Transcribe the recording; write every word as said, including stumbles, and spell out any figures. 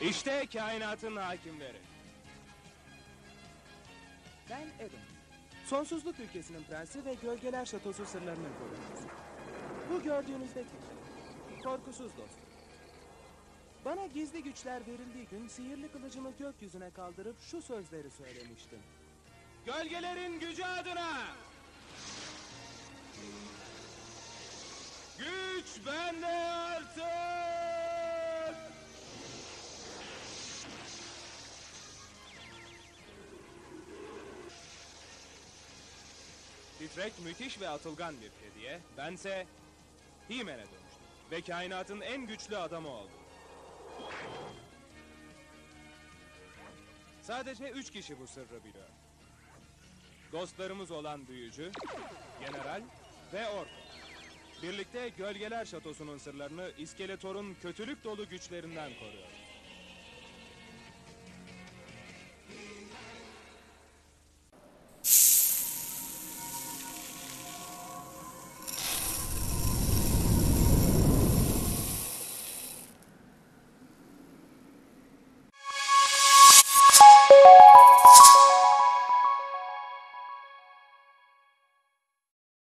İşte kainatın hakimleri. Ben Adam. Sonsuzluk ülkesinin prensi ve Gölgeler Şatosu sırlarının koruyucusu. Bu gördüğünüz de kişi. Korkusuz dostum. Bana gizli güçler verildiği gün sihirli kılıcımı gökyüzüne kaldırıp şu sözleri söylemiştim. Gölgelerin gücü adına! Güç bende artık! Titrek müthiş ve atılgan bir kediye, bense He-Man'e dönüştüm ve kainatın en güçlü adamı oldum. Sadece üç kişi bu sırrı biliyor. Dostlarımız olan Büyücü, General ve Orko. Birlikte Gölgeler Şatosu'nun sırlarını İskeletor'un kötülük dolu güçlerinden koruyor.